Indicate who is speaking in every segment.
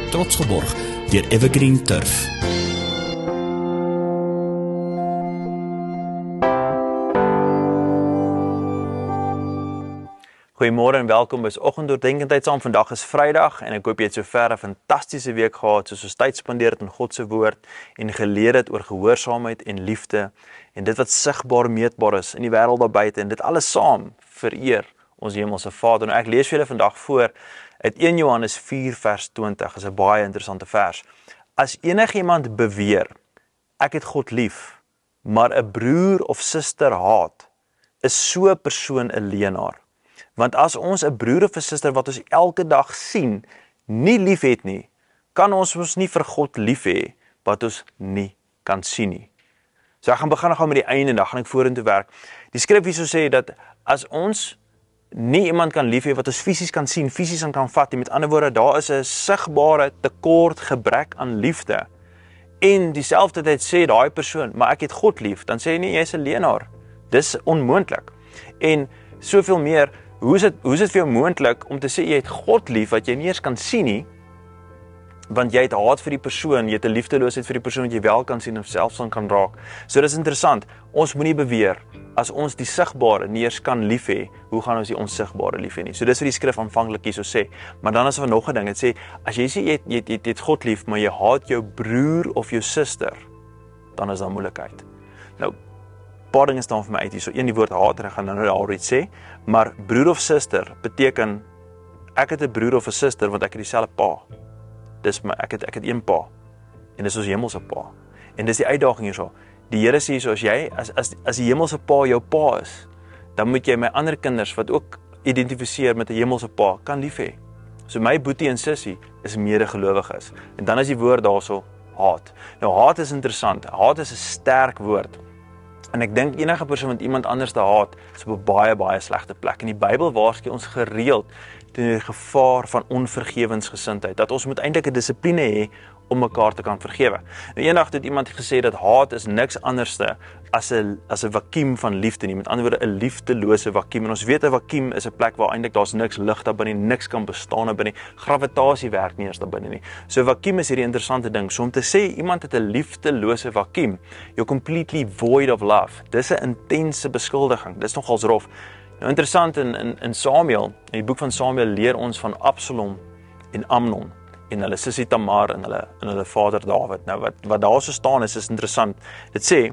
Speaker 1: trots geborg deur Evergreen Turf.
Speaker 2: Goeiemôre en welkom by Oggendoordenkendheid saam. Vandag is Vrydag en ek hoop jy het sover 'n fantastiese week gehad, soos ons tyd spandeer het in God se woord en geleer het oor gehoorsaamheid en liefde en dit wat sigbaar meetbaar is in die wêreld daar buite en dit alles saam vereer ons hemelse Vader. Nou ek lees vir julle vandag voor uit 1 Johannes 4 vers 20. Dis 'n baie interessante vers. As enigiemand beweer ek het God lief, maar 'n broer of suster haat, is so 'n persoon 'n leienaar. Want as ons 'n broer of 'n suster wat ons elke dag sien, nie lief het nie, kan ons nie vir God lief hê wat ons nie kan sien nie. So ek gaan begin gou met die einde en dan gaan ek vorentoe werk. Die skrif hierso sê dat as ons nie iemand kan lief hê wat ons fisies kan sien, fisies kan vat nie, met ander woorde, daar is 'n sigbare tekort, gebrek aan liefde. En dieselfde tyd sê daai persoon, maar ek het God lief, dan sê hy nie, jy's 'n leienaar. Dis onmoontlik. En soveel meer, hoe is dit vir jou moontlik om te sê jy het God lief wat jy nie eens kan sien nie, want jy het haat vir die persoon, jy het 'n liefdeloosheid vir die persoon wat jy wel kan sien of selfs kan raak. So dis interessant, ons moenie beweer, as ons die sigbare nie eens kan lief hê, hoe gaan ons die onsigbare lief hê nie? So dis wat die skrif aanvanklik hierso sê, maar dan is daar nog 'n ding, dit sê, as jy sê jy het God lief, maar jy haat jou broer of jou suster, dan is daar moeilikheid. Nou, paar dinge staan vir my uit hier, so een die woord haat, ek gaan nou daar iets sê, maar broer of suster beteken, ek het 'n broer of 'n suster, want ek het dieselfde pa. Ek het een pa, en dis ons hemelse pa, en dis die uitdaging hierso, die Here sê so, as die hemelse pa jou pa is, dan moet jy my ander kinders, wat ook identifiseer met 'n hemelse pa, kan lief hê. So my boetie en sussie is medegelowiges, en dan is die woord daarso, haat. Nou haat is interessant, haat is 'n sterk woord, en ek dink enige persoon wat iemand anders te haat, is op 'n baie slegte plek. En die Bybel waarsku ons gereeld teen die gevaar van onvergewensgesindheid, dat ons moet eintlik 'n dissipline hê om mekaar te kan vergewe. Nou eendag het iemand gesê dat haat is niks anderste as 'n vakuum van liefde nie, met ander woorde 'n liefdelose vakuum. En ons weet 'n vakuum is 'n plek waar eintlik daar's niks lig daar binne, niks kan bestaan daar binne, gravitasie werk nie eens daar binne nie. So 'n vakuum is hierdie interessante ding. So om te sê iemand het 'n liefdelose vakuum, you're completely void of love. Dis 'n intense beskuldiging. Dis nogals rof. Nou interessant in Samuel, in die boek van Samuel leer ons van Absalom en Amnon en hulle sussie Tamar en hulle vader Dawid. Nou wat daar so staan is interessant. Dit sê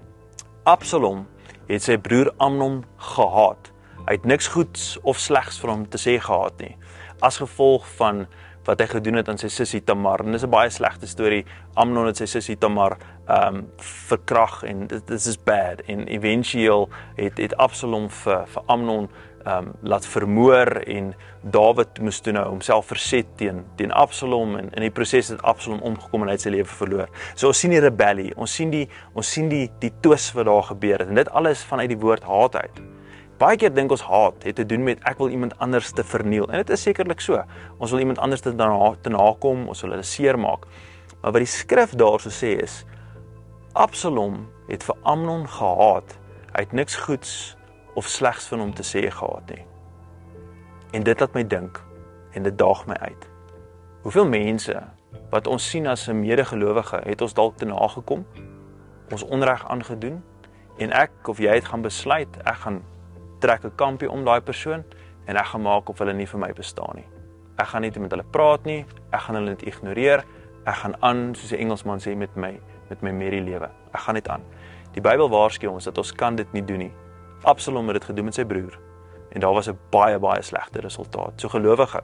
Speaker 2: Absalom het sy broer Amnon gehaat. Hy het niks goeds of slegs vir hom te sê gehad nie, as gevolg van wat hy gedoen het aan sy sussie Tamar. En dis 'n baie slegte storie. Amnon het sy sussie Tamar verkrag en dit is bad. En eventueel het Absalom vir Amnon laat vermoor en Dawid moes toe nou homself verset teen Absalom en in die proses het Absalom omgekom en hy het sy lewe verloor. So ons sien die rebellie, ons sien die twis wat daar gebeur het en dit alles vanuit die woord haat uit. Baie keer dink ons haat het te doen met ek wil iemand anders te verniel en dit is sekerlik so. Ons wil iemand anders te nakom, ons wil hulle seermaak. Maar wat die skrif daarso sê is Absalom het vir Amnon gehaat. Hy het niks goeds of slegs van hom te sê gehad nie. En dit laat my dink, en dit daag my uit. Hoeveel mense, wat ons sien as 'n medegelowige, het ons dalk te nagekom, ons onreg aangedoen, en ek of jy het gaan besluit, ek gaan trek 'n kampie om daai persoon, en ek gaan maak of hulle nie vir my bestaan nie. Ek gaan nie met hulle praat nie, ek gaan hulle net ignoreer, ek gaan aan, soos die Engelsman sê, met my medielewe. Ek gaan net aan. Die Bybel waarsku ons dat ons kan dit nie doen nie. Absalom het dit gedoen met sy broer, en daar was 'n baie slegte resultaat. So gelowige,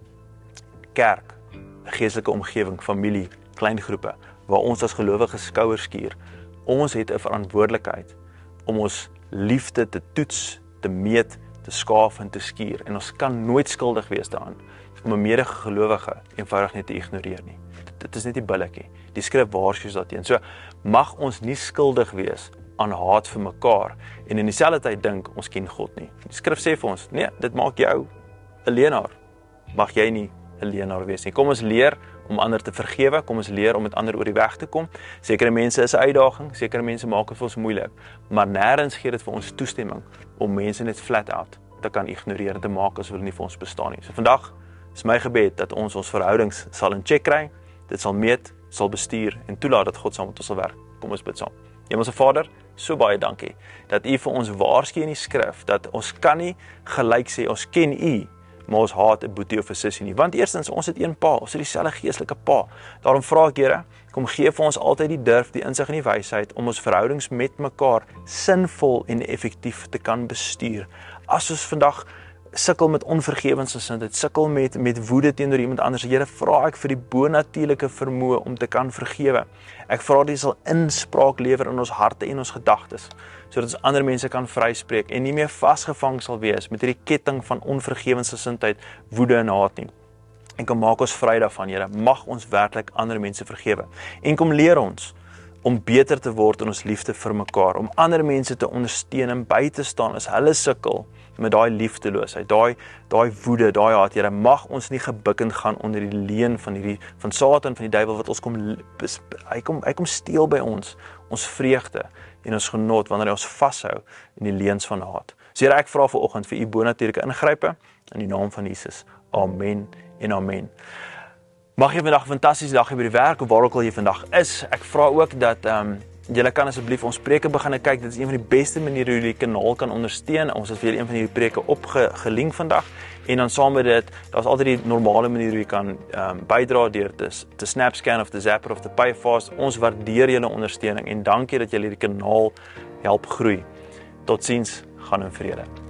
Speaker 2: kerk, 'n geestelike omgewing, familie, klein groepe, waar ons as gelowiges skouers skuur, ons het 'n verantwoordelikheid om ons liefde te toets, te meet, te skaaf en te skuur, en ons kan nooit skuldig wees daaraan, om 'n medegelowige eenvoudig net te ignoreer nie. Dit is net nie billik nie. Die skrif waarsku daarteen. So mag ons nie skuldig wees aan haat vir mekaar en in dieselfde tyd dink ons ken God nie. Die skrif sê vir ons, nee, dit maak jou 'n leienaar. Mag jy nie 'n leienaar wees nie. Kom ons leer om ander te vergewe, kom ons leer om met ander oor die weg te kom. Sekere mense is 'n uitdaging, sekere mense maak dit vir ons moeilik, maar nêrens gee dit vir ons toestemming om mense net flat out te kan ignoreer en te maak asof hulle nie vir ons bestaan nie. So vandag Dis my gebed dat ons verhoudings sal in check kry, dit sal meet, sal bestuur en toelaat dat God saam met ons sal werk. Kom ons bid saam. Hemelse Vader, so baie dankie dat U vir ons waarsku in die skrif dat ons kan nie gelyk sê ons ken U, maar ons haat 'n boetie of 'n sussie nie. Want eerstens, ons het een pa, ons het dieselfde geestelike pa. Daarom vra ek, Here, kom gee vir ons altyd die durf, die insig en die wysheid om ons verhoudings met mekaar sinvol en effektief te kan bestuur. As ons vandag sukkel met onvergewensgesindheid, sukkel met woede teenoor iemand anders, Here, vra ek vir die bonatuurlike vermoë om te kan vergewe. Ek vra dat U sal inspraak lewer in ons harte en ons gedagtes, sodat ons ander mense kan vryspreek en nie meer vasgevang sal wees met hierdie ketting van onvergewensgesindheid, woede en haat nie. En kom maak ons vry daarvan, Here, mag ons werklik ander mense vergewe. En kom leer ons om beter te word in ons liefde vir mekaar, om ander mense te ondersteun en by te staan as hulle sukkel met daai liefdeloosheid, daai woede, daai haat, Here, mag ons nie gebukkend gaan onder die leuen van Satan, van die duiwel wat ons hy kom steel by ons vreugde en ons genot wanneer hy ons vashou in die leuns van haat. So Here, ek vra vanoggend vir U bonatuurlike ingrype in die naam van Jesus. Amen en amen. Mag jy vandag 'n fantastiese dag hê by die werk of waar ook al jy vandag is. Ek vra ook dat julle kan asseblief ons preke begin kyk. Dit is een van die beste maniere hoe jy die kanaal kan ondersteun. Ons het weer een van hierdie preke opgelink vandag. En dan saam met dit, daar's altyd die normale manier hoe jy kan bydra deur te SnapScan of te Zapper of te Payfast. Ons waardeer julle ondersteuning en dankie dat julle hierdie kanaal help groei. Totsiens, gaan in vrede.